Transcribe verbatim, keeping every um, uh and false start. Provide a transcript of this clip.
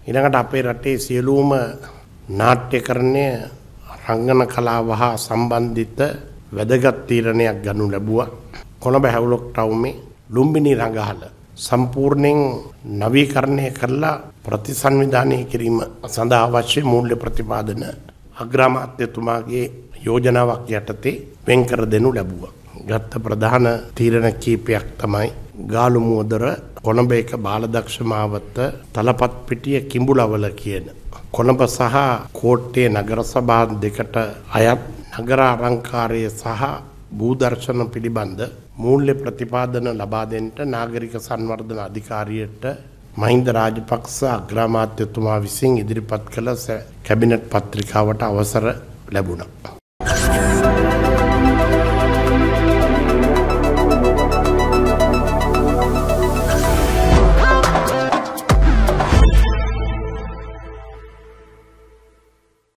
ඊළඟට අපේ රටේ සියලුම නාට්‍යකරණය රංගන කලාව හා සම්බන්ධිත වැදගත් තීරණයක් ගනු ලැබුවා. කොළඹ හැවුලොක් ටවුමේ ලුම්බිනි රංගහල සම්පූර්ණයෙන් නවීකරණය කරලා ප්‍රතිසංවිධානය කිරීම සඳහා අවශ්‍ය මූල්‍ය ප්‍රතිපාදන අග්‍රාමාත්‍යතුමාගේ යෝජනාවක් යටතේ වෙන් කර දෙනු ලැබුවා. ගත්ත ප්‍රධාන තීරණ කීපයක් තමයි ගාලු මුවදර කොළඹ එක බාලදක්ෂ මාවත තලපත් පිටිය කිඹුලවල කියන කොළඹ සහ කෝට්ටේ නගර සභා දෙකට අයත් නගර අලංකාරය සහ භූදර්ශන පිළිබඳ මූල්‍ය ප්‍රතිපාදන ලබා දෙන්නට නාගරික සංවර්ධන අධිකාරියට මහින්ද රාජපක්ෂ අග්‍රාමාත්‍යතුමා විසින් ඉදිරිපත් කළ කැබිනට් පත්‍රිකාවට අවසර ලැබුණා.